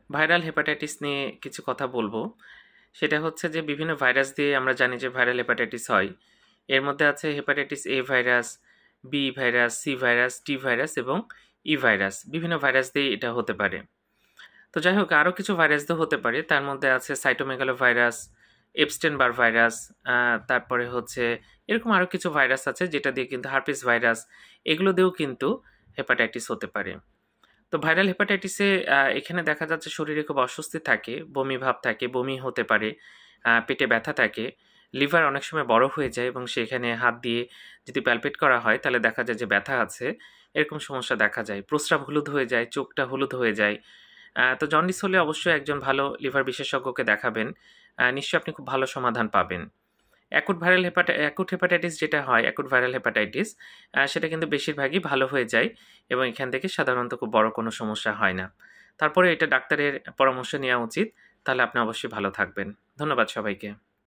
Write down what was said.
Viral hepatitis নিয়ে কিছু কথা বলবো। সেটা হচ্ছে যে বিভিন্ন ভাইরাস দিয়ে আমরা জানি যে ভাইরাল হেপাটাইটিস হয়। এর মধ্যে আছে hepatitis A virus, B virus, C virus, T virus এবং ই ভাইরাস। বিভিন্ন ভাইরাস দিয়ে এটা হতে পারে। তো যাই হোক আরও কিছু ভাইরাস দিয়ে হতে পারে। তার মধ্যে আছে cytomegalo virus, Epstein Barr virus, তারপরে হচ্ছে এরকম আরও কিছু ভাইরাস আছে যেটা দিয়ে কিন্তু হার্পিস ভাইরাস, এগুলো দিয়েও কিন্তু হেপাটাইটিস হতে পারে। তো ভাইরাল হেপাটাইটিসে এখানে দেখা যাচ্ছে শরীরে খুব অস্বস্তি থাকে, বমি ভাব থাকে, বমি হতে পারে, পেটে ব্যথা থাকে, লিভার অনেক সময় বড় হয়ে যায় এবং সেখানে হাত দিয়ে যদি প্যালপেট করা হয় তাহলে দেখা যায় যে ব্যথা আছে, এরকম সমস্যা দেখা যায়। প্রস্রাব হলুদ হয়ে যায়, চোখটা হলুদ হয়ে যায়। তো জন্ডিস হলে অবশ্যই একজন ভালো লিভার বিশেষজ্ঞকে দেখাবেন। নিশ্চয়ই আপনি খুব ভালো সমাধান পাবেন। অ্যাকুট হেপাটাইটিস যেটা হয়, অ্যাকুট ভাইরাল হেপাটাইটিস, সেটা কিন্তু বেশিরভাগই ভালো হয়ে যায় এবং এখান থেকে সাধারণত খুব বড় কোনো সমস্যা হয় না। তারপরে এটা ডাক্তারের পরামর্শ নেওয়া উচিত, তাহলে আপনি অবশ্যই ভালো থাকবেন। ধন্যবাদ সবাইকে।